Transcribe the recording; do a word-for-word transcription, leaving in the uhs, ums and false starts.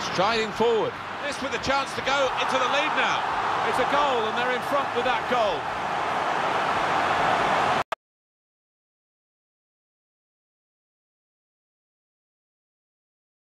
striding forward. This with a chance to go into the lead now. It's a goal, and they're in front with that goal.